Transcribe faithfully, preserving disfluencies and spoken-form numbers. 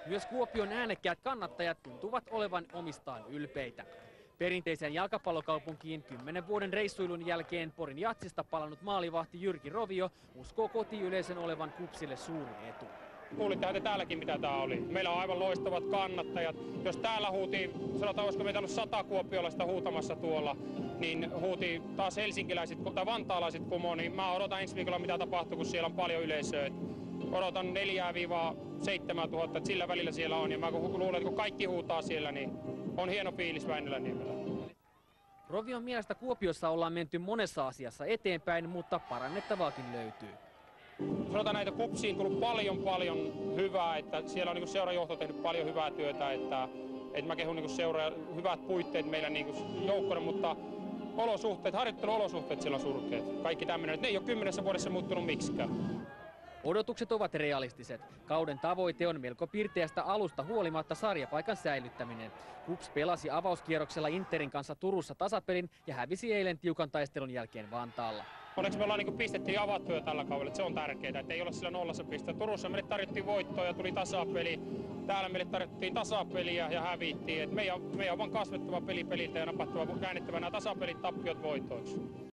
Myös Kuopion äänekkäät kannattajat tuntuvat olevan omistaan ylpeitä. Perinteisen jalkapallokaupunkiin kymmenen vuoden reissuilun jälkeen Porin Jatsista palannut maalivahti Jyrki Rovio uskoo kotiyleisön olevan KuPSille suuri etu. Kuulittehan te täälläkin, mitä tämä oli. Meillä on aivan loistavat kannattajat. Jos täällä huutiin, sanotaan, olisiko meitä ollut sata kuopiolaista huutamassa tuolla, niin huuti taas helsinkiläiset tai vantaalaiset kumoon, niin mä odotan ensi viikolla, mitä tapahtuu, kun siellä on paljon yleisöä. Odotan neljä seitsemän tuhatta, että sillä välillä siellä on, ja mä luulen, että kun kaikki huutaa siellä, niin on hieno fiilis Väinölänniemellä. Rovion mielestä Kuopiossa ollaan menty monessa asiassa eteenpäin, mutta parannettavaakin löytyy. Sanotaan näitä KuPSiin tullut paljon paljon hyvää, että siellä on niin seurajohto tehnyt paljon hyvää työtä, että, että mä kehun niin seura hyvät puitteet meillä niin joukkona, mutta olosuhteet, harjoitteluolosuhteet siellä on surkeat. Kaikki tämmöinen, että ne ei ole kymmenessä vuodessa muuttunut miksikään. Odotukset ovat realistiset. Kauden tavoite on melko pirteästä alusta huolimatta sarjapaikan säilyttäminen. KuPS pelasi avauskierroksella Interin kanssa Turussa tasapelin ja hävisi eilen tiukan taistelun jälkeen Vantaalla. Onneksi me ollaan niin pistettiin avattuja tällä kaudella, että se on tärkeää, että ei ole sillä nollassa pistettä. Turussa meille tarjottiin voittoa ja tuli tasapeli. Täällä meille tarjottiin tasapeliä ja hävittiin. Et meidän, meidän on vaan kasvettava peli peliltä ja napattava käännettävä nämä tasapelit tappiot voitoiksi.